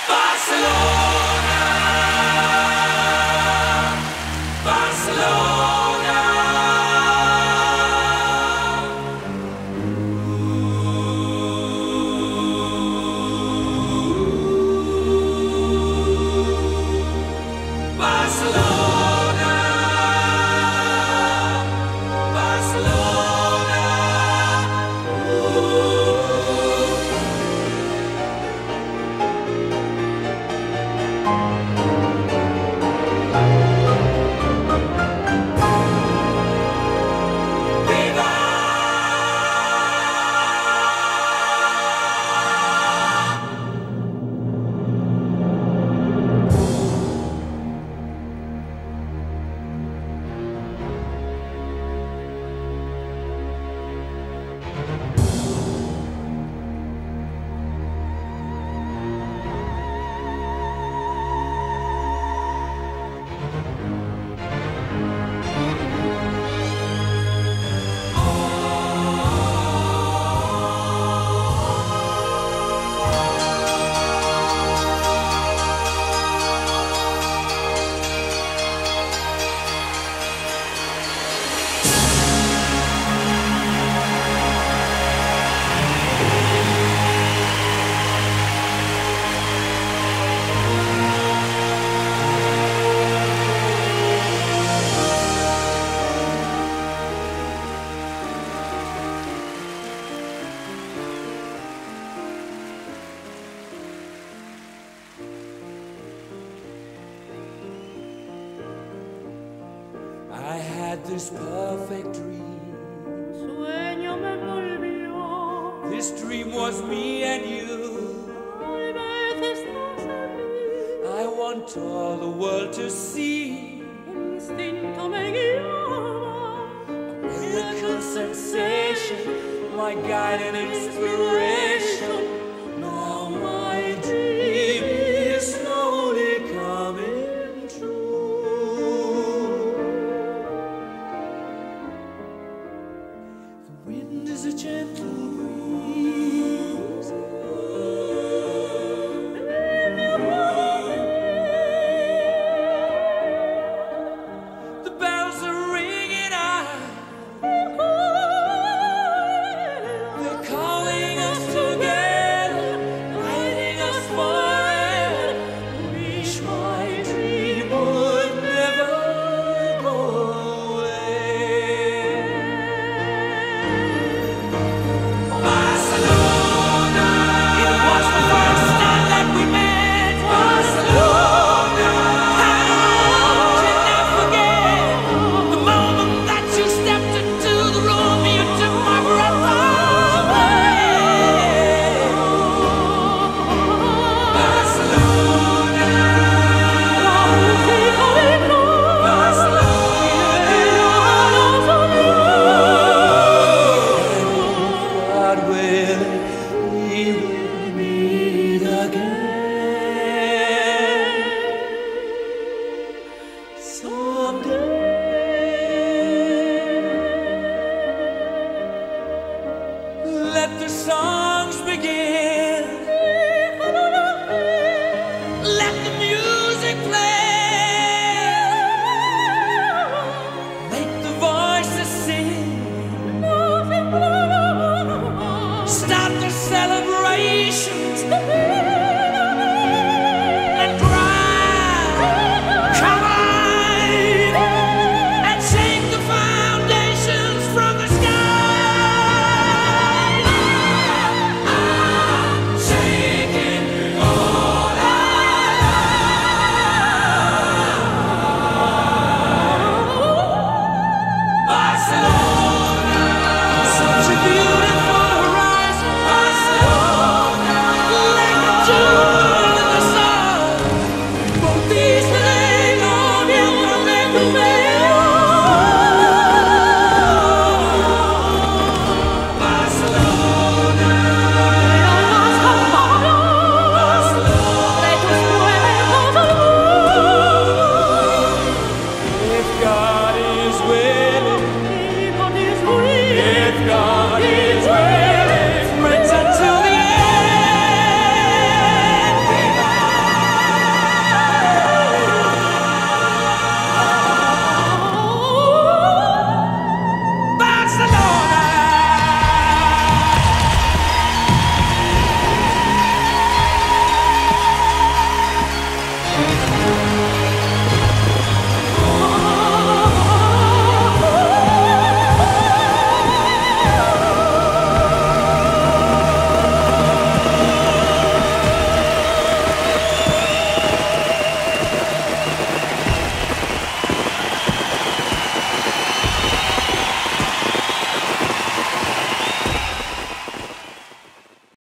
I had this perfect dream. Sueño me envolvió. This dream was me and you. Tal vez estás aquí. I want all the world to see. El instinto me guiaba. A miracle sensation, my guide and inspiration. Now my dream is slowly coming true. The wind is a gentle breeze. The bells are ringing out. They're calling us together, guiding us forever. Wish my dream would never go away. Barcelona, it was the first time that we met. Barcelona, how could you not forget the moment that you stepped into the room? You took my breath away. Barcelona, God willing, we will meet again someday. Let the sun